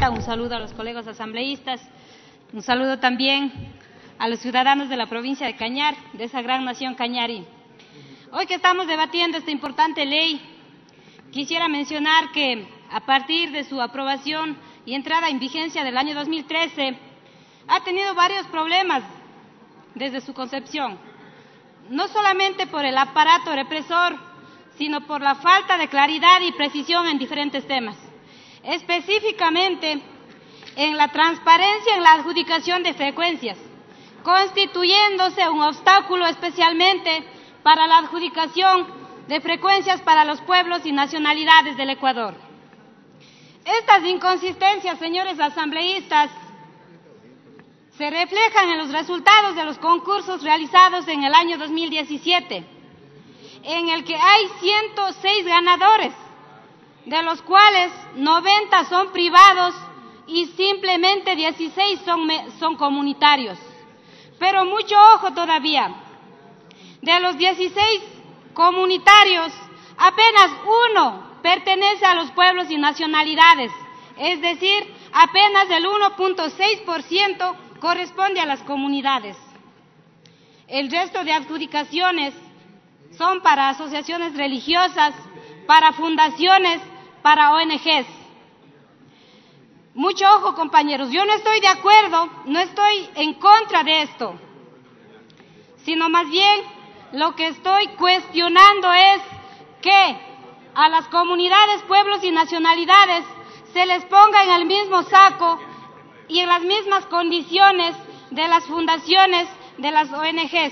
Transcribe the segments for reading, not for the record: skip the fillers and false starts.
presidenta, un saludo a los colegas asambleístas, un saludo también a los ciudadanos de la provincia de Cañar, de esa gran nación cañari. Hoy que estamos debatiendo esta importante ley, quisiera mencionar que a partir de su aprobación y entrada en vigencia del año 2013, ha tenido varios problemas desde su concepción, no solamente por el aparato represor, sino por la falta de claridad y precisión en diferentes temas, específicamente en la transparencia en la adjudicación de frecuencias, constituyéndose un obstáculo especialmente para la adjudicación de frecuencias para los pueblos y nacionalidades del Ecuador. Estas inconsistencias, señores asambleístas, se reflejan en los resultados de los concursos realizados en el año 2017, en el que hay 106 ganadores, de los cuales 90 son privados y simplemente 16 son comunitarios. Pero mucho ojo todavía, de los 16 comunitarios, apenas uno pertenece a los pueblos y nacionalidades, es decir, apenas el 1.6% corresponde a las comunidades. El resto de adjudicaciones son para asociaciones religiosas, para fundaciones, para ONGs. Mucho ojo, compañeros, yo no estoy de acuerdo, no estoy en contra de esto, sino más bien lo que estoy cuestionando es que a las comunidades, pueblos y nacionalidades se les ponga en el mismo saco y en las mismas condiciones de las fundaciones, de las ONGs.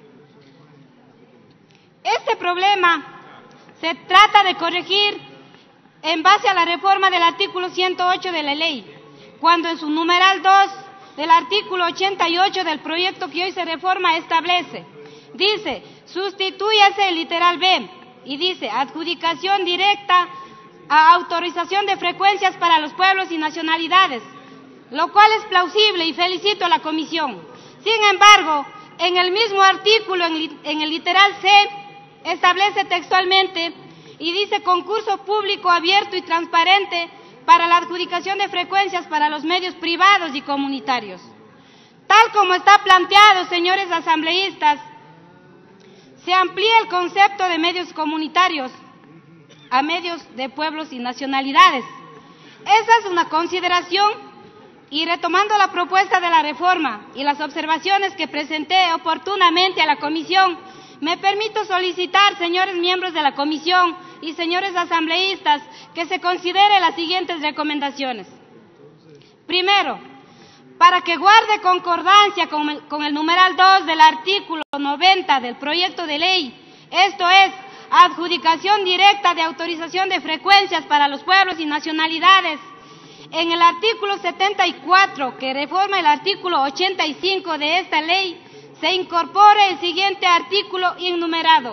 Este problema se trata de corregir en base a la reforma del artículo 108 de la ley, cuando en su numeral 2 del artículo 88 del proyecto que hoy se reforma establece, dice, sustitúyase el literal B y dice, adjudicación directa a autorización de frecuencias para los pueblos y nacionalidades, lo cual es plausible y felicito a la comisión. Sin embargo, en el mismo artículo, en el literal C, establece textualmente y dice concurso público abierto y transparente para la adjudicación de frecuencias para los medios privados y comunitarios. Tal como está planteado, señores asambleístas, se amplía el concepto de medios comunitarios a medios de pueblos y nacionalidades. Esa es una consideración y retomando la propuesta de la reforma y las observaciones que presenté oportunamente a la comisión, me permito solicitar, señores miembros de la comisión y señores asambleístas, que se considere las siguientes recomendaciones. Primero, para que guarde concordancia con el numeral 2 del artículo 90 del proyecto de ley, esto es, adjudicación directa de autorización de frecuencias para los pueblos y nacionalidades, en el artículo 74, que reforma el artículo 85 de esta ley, se incorpore el siguiente artículo innumerado.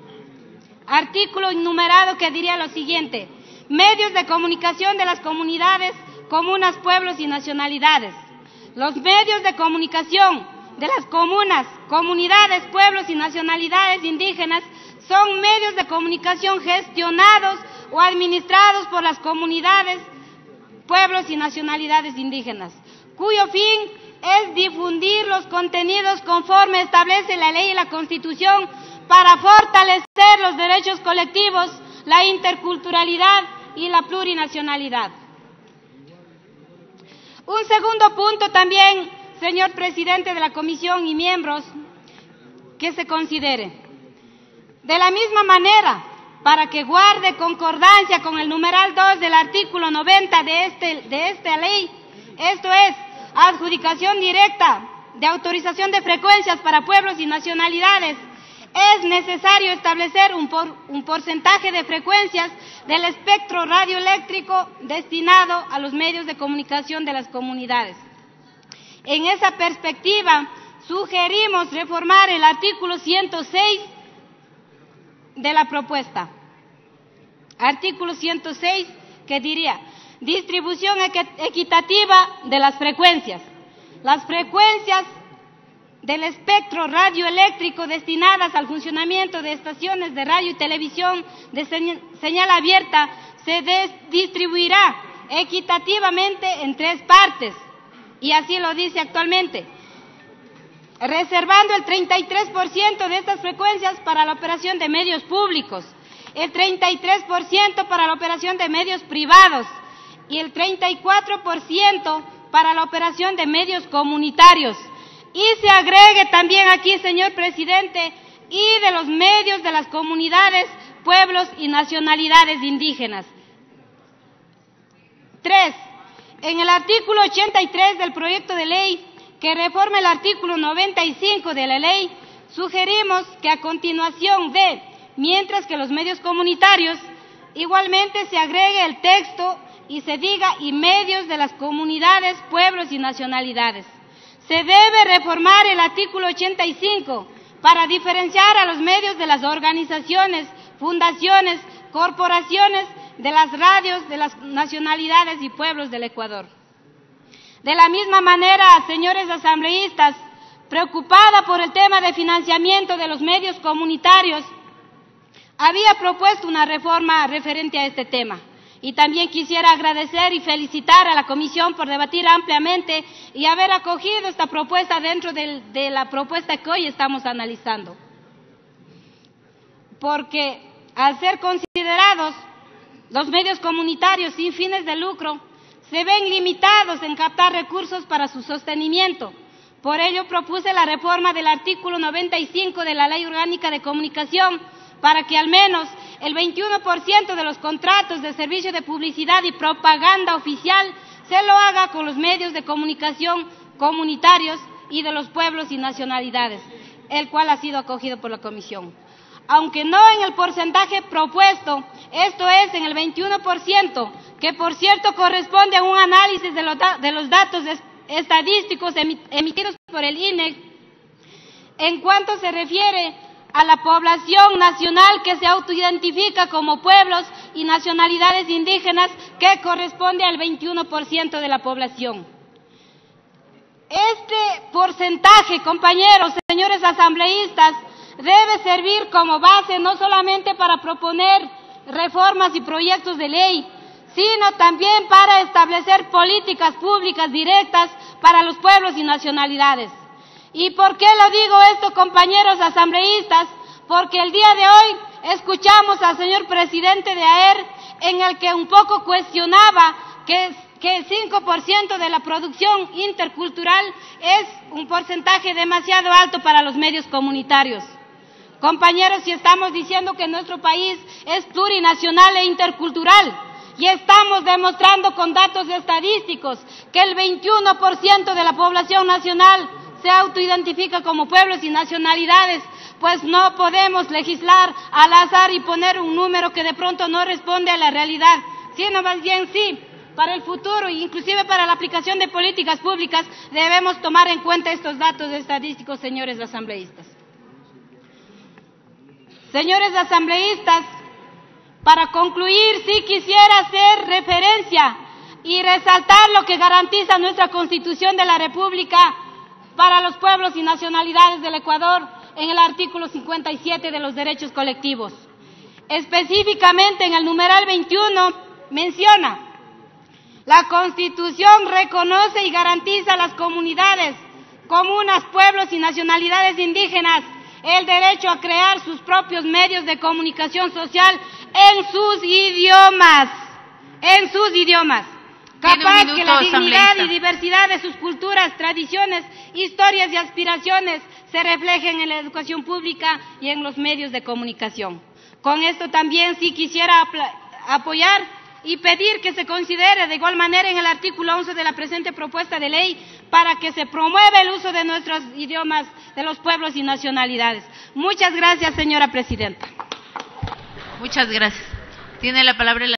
Artículo innumerado que diría lo siguiente: medios de comunicación de las comunidades, comunas, pueblos y nacionalidades. Los medios de comunicación de las comunas, comunidades, pueblos y nacionalidades indígenas son medios de comunicación gestionados o administrados por las comunidades, pueblos y nacionalidades indígenas, cuyo fin es difundir los contenidos conforme establece la ley y la Constitución para fortalecer los derechos colectivos, la interculturalidad y la plurinacionalidad. Un segundo punto también, señor presidente de la comisión y miembros, que se considere. De la misma manera, para que guarde concordancia con el numeral 2 del artículo 90 de esta ley, esto es, adjudicación directa de autorización de frecuencias para pueblos y nacionalidades, es necesario establecer un porcentaje de frecuencias del espectro radioeléctrico destinado a los medios de comunicación de las comunidades. En esa perspectiva, sugerimos reformar el artículo 106 de la propuesta. Artículo 106, que diría, distribución equitativa de las frecuencias. Las frecuencias del espectro radioeléctrico destinadas al funcionamiento de estaciones de radio y televisión de señal abierta se distribuirá equitativamente en 3 partes, y así lo dice actualmente, reservando el 33% de estas frecuencias para la operación de medios públicos, el 33% para la operación de medios privados y el 34% para la operación de medios comunitarios. Y se agregue también aquí, señor presidente, y de los medios de las comunidades, pueblos y nacionalidades indígenas. 3. En el artículo 83 del proyecto de ley que reforma el artículo 95 de la ley, sugerimos que a continuación de, mientras que los medios comunitarios, igualmente se agregue el texto y se diga y medios de las comunidades, pueblos y nacionalidades. Se debe reformar el artículo 85 para diferenciar a los medios de las organizaciones, fundaciones, corporaciones, de las radios de las nacionalidades y pueblos del Ecuador. De la misma manera, señores asambleístas, preocupada por el tema de financiamiento de los medios comunitarios, había propuesto una reforma referente a este tema. Y también quisiera agradecer y felicitar a la comisión por debatir ampliamente y haber acogido esta propuesta dentro de la propuesta que hoy estamos analizando. Porque al ser considerados los medios comunitarios sin fines de lucro, se ven limitados en captar recursos para su sostenimiento. Por ello propuse la reforma del artículo 95 de la Ley Orgánica de Comunicación para que al menos el 21% de los contratos de servicio de publicidad y propaganda oficial se lo haga con los medios de comunicación comunitarios y de los pueblos y nacionalidades, el cual ha sido acogido por la Comisión. Aunque no en el porcentaje propuesto, esto es en el 21%, que por cierto corresponde a un análisis de los datos estadísticos emitidos por el INEC, en cuanto se refiere a la población nacional que se autoidentifica como pueblos y nacionalidades indígenas, que corresponde al 21% de la población. Este porcentaje, compañeros, señores asambleístas, debe servir como base no solamente para proponer reformas y proyectos de ley, sino también para establecer políticas públicas directas para los pueblos y nacionalidades. ¿Y por qué lo digo esto, compañeros asambleístas? Porque el día de hoy escuchamos al señor presidente de AER en el que un poco cuestionaba que el 5% de la producción intercultural es un porcentaje demasiado alto para los medios comunitarios. Compañeros, si estamos diciendo que nuestro país es plurinacional e intercultural, y estamos demostrando con datos estadísticos que el 21% de la población nacional se autoidentifica como pueblos y nacionalidades, pues no podemos legislar al azar y poner un número que de pronto no responde a la realidad, sino más bien sí, para el futuro e inclusive para la aplicación de políticas públicas debemos tomar en cuenta estos datos estadísticos, señores asambleístas. Señores asambleístas, para concluir, sí quisiera hacer referencia y resaltar lo que garantiza nuestra Constitución de la República para los pueblos y nacionalidades del Ecuador en el artículo 57 de los derechos colectivos. Específicamente en el numeral 21 menciona: la Constitución reconoce y garantiza a las comunidades, comunas, pueblos y nacionalidades indígenas el derecho a crear sus propios medios de comunicación social en sus idiomas, capaz que la dignidad y diversidad de sus culturas, tradiciones, historias y aspiraciones se reflejen en la educación pública y en los medios de comunicación. Con esto también sí quisiera apoyar y pedir que se considere de igual manera en el artículo 11 de la presente propuesta de ley para que se promueva el uso de nuestros idiomas de los pueblos y nacionalidades. Muchas gracias, señora presidenta. Muchas gracias. Tiene la palabra